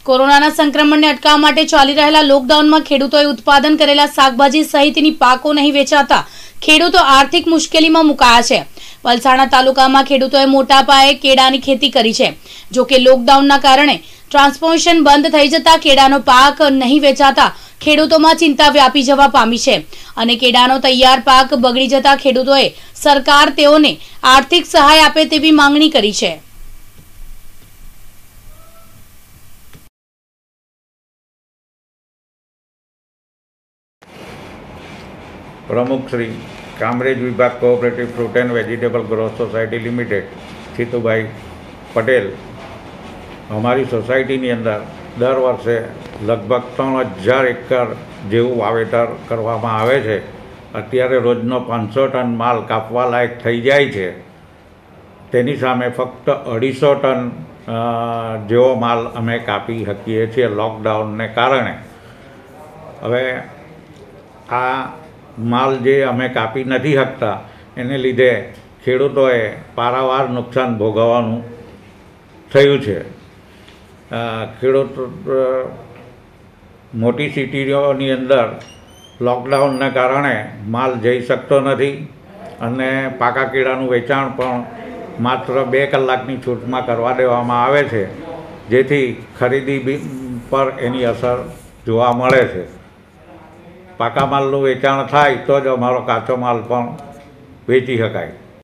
કોરોનાના સંક્રમણને અટકાવવા માટે ચાલી રહેલા લોકડાઉનમાં ખેડૂતોએ ઉત્પાદન કરેલા શાકભાજી સહિતની પાકો નહીં વેચાતા ખેડૂતો આર્થિક મુશ્કેલીમાં મુકાયા છે। વલસાડના તાલુકામાં ખેડૂતોએ મોટા પાયે કેળાની ખેતી કરી છે। જો કે લોકડાઉનના કારણે ટ્રાન્સપોર્ટેશન બંધ થઈ જતા કેળાનો પાક નહીં વેચાતા ખેડૂતોમાં ચિંતા વ્યાપી જવા પામી છે અને કેળાનો તૈયાર પાક બગડી જતા ખેડૂતોએ સરકાર તેઓને આર્થિક સહાય આપે તેવી માંગણી કરી છે। प्रमुख श्री कामरेज विभाग cooperative fruit and vegetable growth society limited Situbhai Patel अमारी सोसायटी अंदर दर वर्षे लगभग 3000 एकड़ जेवुं वावेतर करवामां आवे छे। अत्यारे रोजनो 500 टन माल कापवा लायक थई जाय छे, तेनी सामे फक्त 250 टन जेवो माल अमे कापी शकीए छीए लॉकडाउन ने कारणे। हवे आ माल जे अमे कापी नहीं शकता एने लीधे खेडूतोए पारावार नुकसान भोगववानुं थयुं छे। खेडूत मोटी सिटीओनी अंदर लॉकडाउन ने कारणे माल जई शकतो नथी अने पाका केळानुं वेचाण पण मात्र 2 कलाकनी छूटमां करवा देवामां आवे छे, जेथी खरीदी पर एनी असर जोवा मळे छे। पाका मालનું વેચાણ થાય તો જ અમારો કાચો માલ પણ વેચી શકાય।